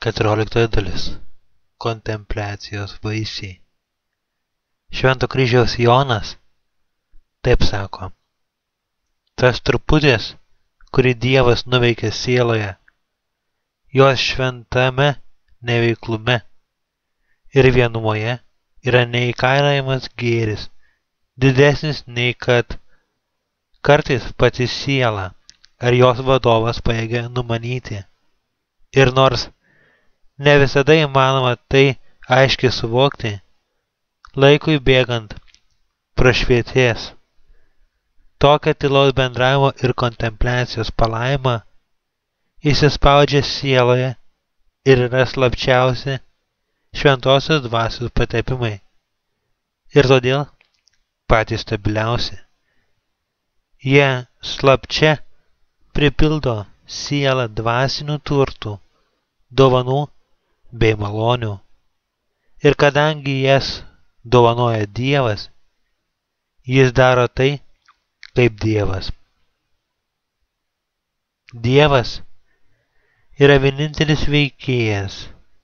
14 dalis. Kontempliacijos vaisiai. Švento kryžiaus Jonas taip sako: tas truputis, kurį Dievas nuveikė sieloje, jos šventame neveiklume ir vienumoje yra neįkainojamas gėris, didesnis nei kad kartais pati siela ar jos vadovas pajėgia numanyti. Ir nors ne visada įmanoma tai aiškiai suvokti, laikui bėgant prašvietės. Tokia tylaus bendravimo ir kontempliacijos palaima įsispaudžia sieloje ir yra slapčiausi šventosios dvasios patepimai ir todėl patys stabiliausi. Jie slapčia pripildo sielą dvasinių turtų, dovanų bei malonių. Ir kadangi jas dovanoja Dievas, jis daro tai kaip Dievas. Dievas yra vienintelis veikėjas,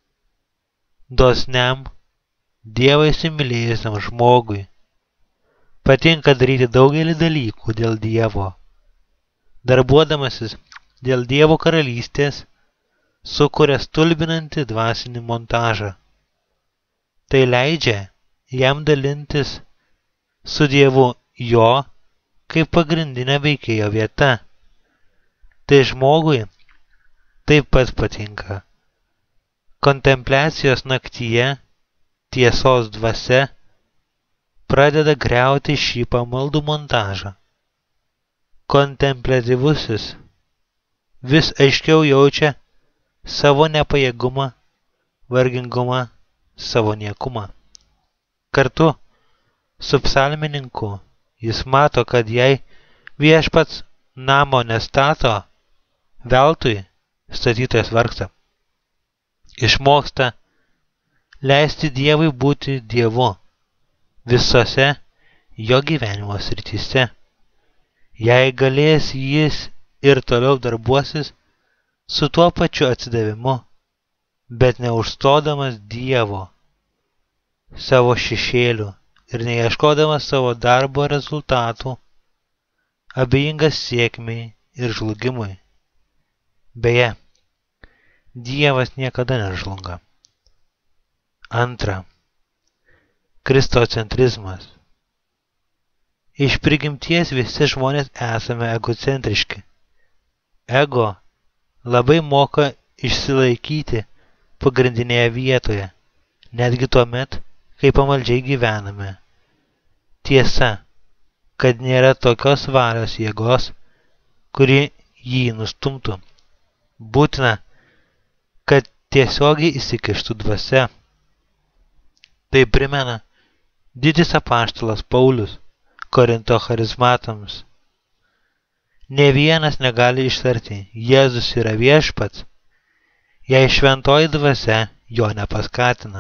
dosniam, Dievą įsimylėjusiam žmogui. Patinka daryti daugelį dalykų dėl Dievo. Darbuodamasis dėl Dievo karalystės, sukuria stulbinantį dvasinį montažą. Tai leidžia jam dalintis su Dievu jo kaip pagrindinė veikėjo vieta. Tai žmogui taip pat patinka. Kontempliacijos naktyje tiesos dvasia pradeda griauti šį pamaldų montažą. Kontempliatyvusis vis aiškiau jaučia savo nepajėgumą, vargingumą, savo niekumą. Kartu su psalmininku jis mato, kad jei viešpats namo nestato, veltui statytojas vargsta. Išmoksta leisti Dievui būti Dievu visose jo gyvenimo srityse. Jei galės, jis ir toliau darbuosis su tuo pačiu atsidavimu, bet neužstodamas Dievo savo šešėlių ir neieškodamas savo darbo rezultatų, abejingas sėkmei ir žlugimui. Beje, Dievas niekada nežlunga. Antra. Kristocentrizmas. Iš prigimties visi žmonės esame egocentriški. Ego labai moka išsilaikyti pagrindinėje vietoje, netgi tuomet, kai pamaldžiai gyvename. Tiesa, kad nėra tokios valios jėgos, kuri jį nustumtų. Būtina, kad tiesiogiai įsikištų dvasia. Tai primena didis apaštalas Paulius Korinto charizmatams. Nė vienas negali ištarti, Jėzus yra viešpats, jei šventoji dvasia jo nepaskatina.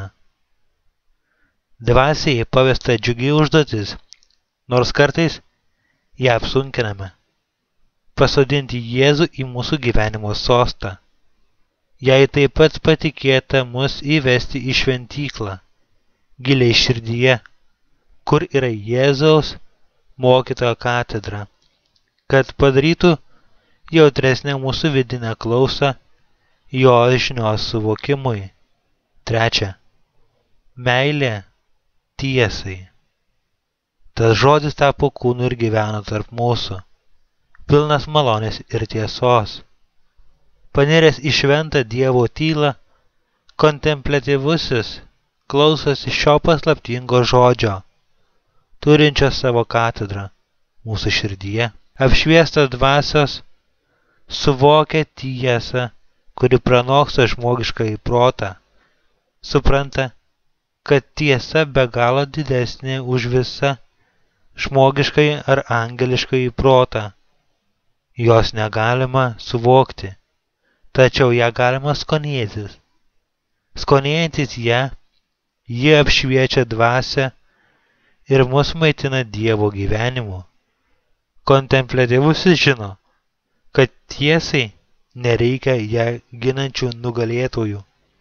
Dvasiai pavesta džiugi užduotis, nors kartais ją apsunkiname. Pasodinti Jėzų į mūsų gyvenimo sostą. Jei taip pat patikėta mus įvesti į šventyklą, giliai širdyje, kur yra Jėzaus mokytojo katedra, kad padarytų jautresnę mūsų vidinę klausą jo žinios suvokimui. Trečia. Meilė tiesai. Tas žodis tapo kūnu ir gyveno tarp mūsų, pilnas malonės ir tiesos. Paniręs į šventą Dievo tylą, kontempliatyvusis klausosi šio paslaptingo žodžio, turinčio savo katedrą mūsų širdyje. Apšviestas dvasios suvokia tiesą, kuri pranoksta žmogiškąjį protą. Supranta, kad tiesa be galo didesnė už visą žmogiškąjį ar angeliškąjį protą. Jos negalima suvokti, tačiau ją galima skonėtis. Skonėjantis ją, ji apšviečia dvasią ir mus maitina Dievo gyvenimu. Kontempliatyvusis žino, kad tiesai nereikia ją ginančių nugalėtojų.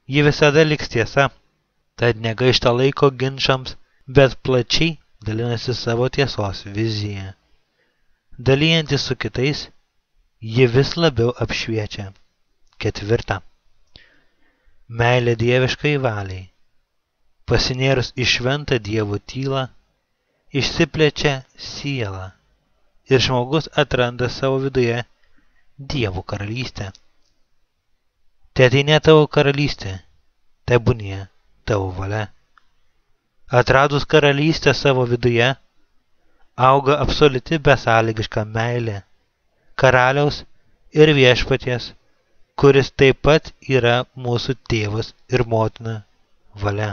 ji visada liks tiesa, tad negaišta laiko ginčams, bet plačiai dalinasi savo tiesos viziją. Dalyjantis su kitais, ji vis labiau apšviečia. 4. Meilė dieviškai valiai. Pasinėrus į šventą Dievo tylą, išsiplečia siela ir žmogus atranda savo viduje Dievo karalystę. Teateinė tavo karalystė, tebūnie tavo valia. Atradus karalystę savo viduje, auga absoliuti besąlygiška meilė karaliaus ir viešpaties, kuris taip pat yra mūsų tėvas ir motina valia.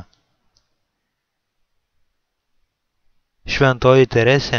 Šventoji Teresė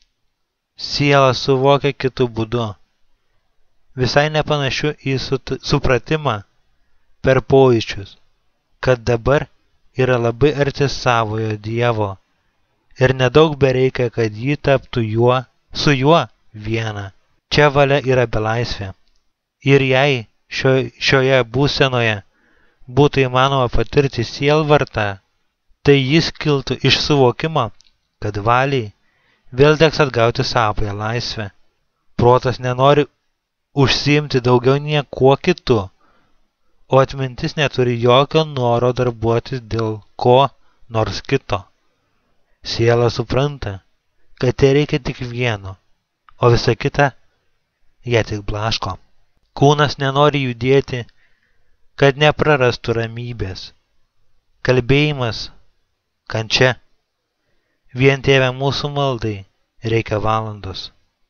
sielą suvokia kitų būdu, visai nepanašiu į supratimą per pojūčius, kad dabar yra labai arti savojo Dievo ir nedaug bereikia, kad ji taptų su juo viena. Čia valia yra belaisvė. Ir jei šioje būsenoje būtų įmanoma patirti sielvartą, tai jis kiltų iš suvokimo, kad valiai vėl teks atgauti savąją laisvę. Protas nenori užsiimti daugiau niekuo kitu, o atmintis neturi jokio noro darbuotis dėl ko nors kito. Siela supranta, kad tai reikia tik vieno, o visa kita ją tik blaško. Kūnas nenori judėti, kad neprarastų ramybės. Kalbėjimas, kančia. Vien Tėve mūsų maldai reikia valandos.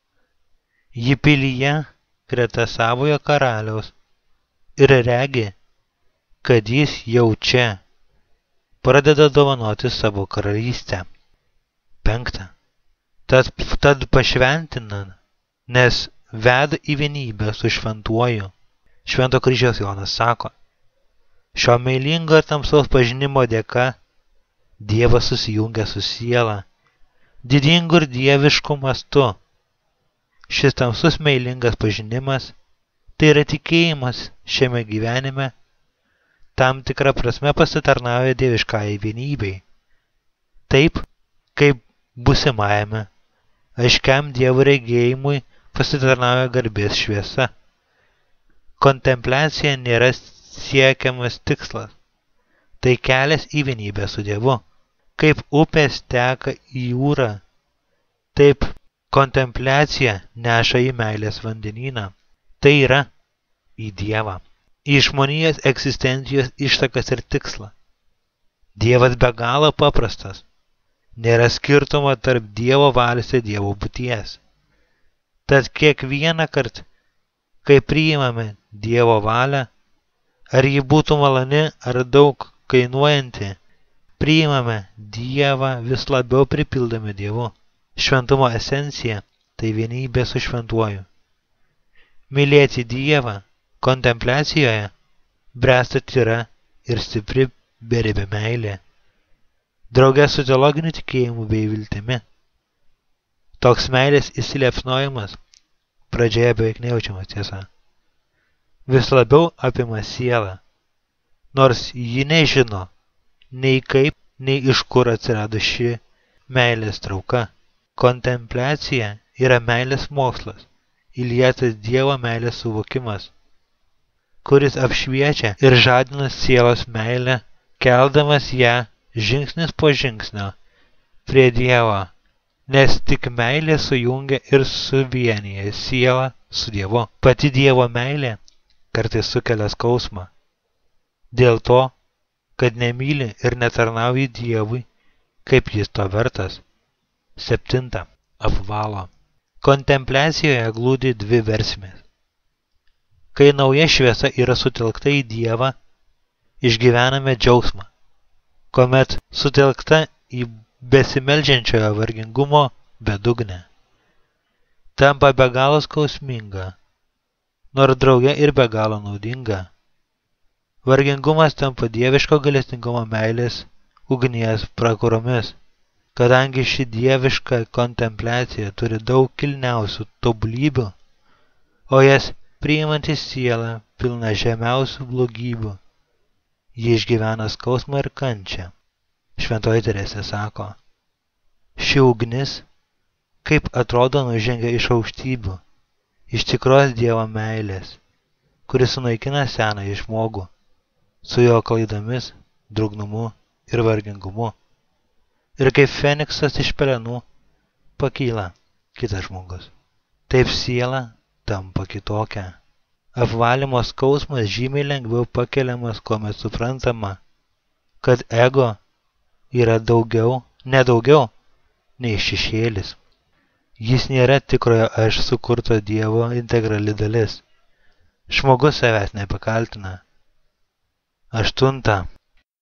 Ji pilyje greta savojo karaliaus ir regi, kad jis jau čia pradeda dovanoti savo karalystę. 5. Tad pašventinant, nes veda į vienybę su šventuoju. Švento kryžiaus Jonas sako, šio meilingo ir tamsaus pažinimo dėka Dievas susijungia su siela, didingu ir dievišku mastu. Šis tamsus meilingas pažinimas, tai yra tikėjimas šiame gyvenime, tam tikrą prasme pasitarnauja dieviškai vienybei. Taip, kaip būsimajame, aiškiam Dievo regėjimui pasitarnauja garbės šviesa. Kontempliacija nėra siekiamas tikslas, tai kelias į vienybę su Dievu. Kaip upės teka į jūrą, taip kontempliacija neša į meilės vandenyną, tai yra į Dievą, į žmonijos egzistencijos ištakas ir tikslą. Dievas be galo paprastas, nėra skirtumo tarp Dievo valios ir Dievo būties. Tad kiekvieną kartą, kai priimame Dievo valią, ar ji būtų maloni ar daug kainuojanti, priimame Dievą vis labiau pripildami Dievu. Šventumo esencija tai vienybė su šventuoju. Mylėti Dievą kontempliacijoje bręsta tyra ir stipri beribė meilė, drauge su teologiniu tikėjimu bei viltimi. Toks meilės įsiliepsnojimas pradžioje beveik nejaučiamas tiesa. Vis labiau apima sielą, nors ji nežino, nei kaip, nei iš kur atsirado ši meilės trauka. Kontempliacija yra meilės mokslas, įlietas Dievo meilės suvokimas, kuris apšviečia ir žadina sielos meilę, keldamas ją žingsnis po žingsnio prie Dievo, nes tik meilė sujungia ir suvienyje sielą su Dievu. Pati Dievo meilė kartais sukelia skausmą, dėl to, kad nemyli ir netarnauji Dievui, kaip jis to vertas. 7. Apvalo. Kontempliacijoje glūdi dvi versmės. Kai nauja šviesa yra sutelkta į Dievą, išgyvename džiaugsmą, kuomet sutelkta į besimeldžiančiojo vargingumo bedugnę. Tampa be galo skausminga, nors drauge ir be galo naudinga. Vargingumas tampa dieviško gailestingumo meilės ugnies prakuromis, kadangi ši dieviška kontempliacija turi daug kilniausių tobulybių, o jas priimanti siela pilna žemiausių blogybių. ji išgyvena skausmą ir kančią. Šventoji Teresė sako, ši ugnis, kaip atrodo, nužengia iš aukštybių, iš tikros Dievo meilės, kuris sunaikina senąjį žmogų, su jo klaidomis, drugnumu ir vargingumu. Ir kaip Feniksas iš pelenų pakyla kitas žmogus. Taip siela tampa kitokia. Apvalymo skausmas žymiai lengviau pakeliamas, kuomet suprantama, kad ego yra ne daugiau nei šešėlis. Jis nėra tikrojo aš sukurto Dievo integrali dalis. Žmogus savęs nepakaltina. 8.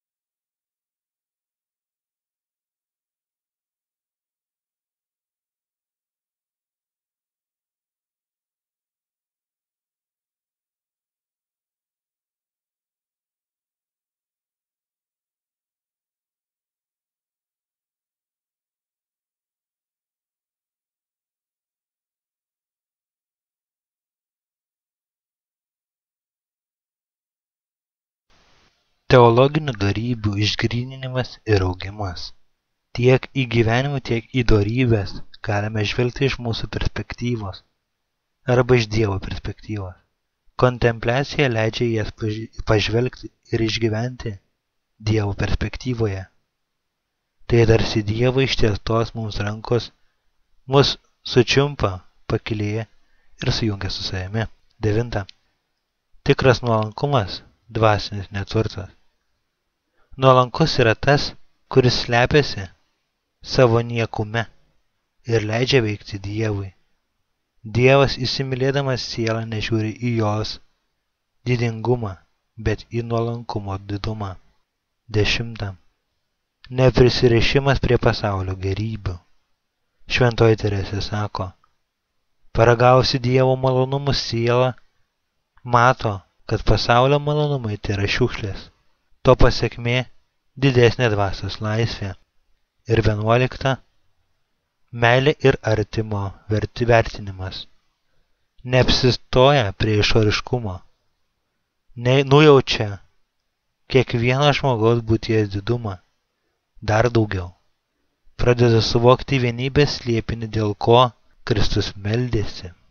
Teologinių dorybių išgryninimas ir augimas. Tiek į gyvenimą, tiek į dorybės galime žvelgti iš mūsų perspektyvos arba iš Dievo perspektyvos. Kontempliacija leidžia jas pažvelgti ir išgyventi Dievo perspektyvoje. Tai tarsi Dievo ištiestos mums rankos mus sučiumpa, pakylėja ir sujungia su savimi. 9. Tikras nuolankumas, dvasinis neturtas. Nuolankus yra tas, kuris slepiasi savo niekume ir leidžia veikti Dievui. Dievas įsimylėdamas sielą nežiūri į jos didingumą, bet į nuolankumo didumą. 10. Neprisirišimas prie pasaulio gerybių. Šventoji Teresė sako, paragausi Dievo malonumų siela, mato, kad pasaulio malonumai tai yra šiukšlės. To pasekmė didesnė dvasios laisvė. Ir 11. Meilė ir artimo vertinimas. Neapsistoja prie išoriškumo. Nujaučia kiekvieno žmogaus būties didumą. Dar daugiau. Pradeda suvokti vienybės slėpinį, dėl ko Kristus meldėsi.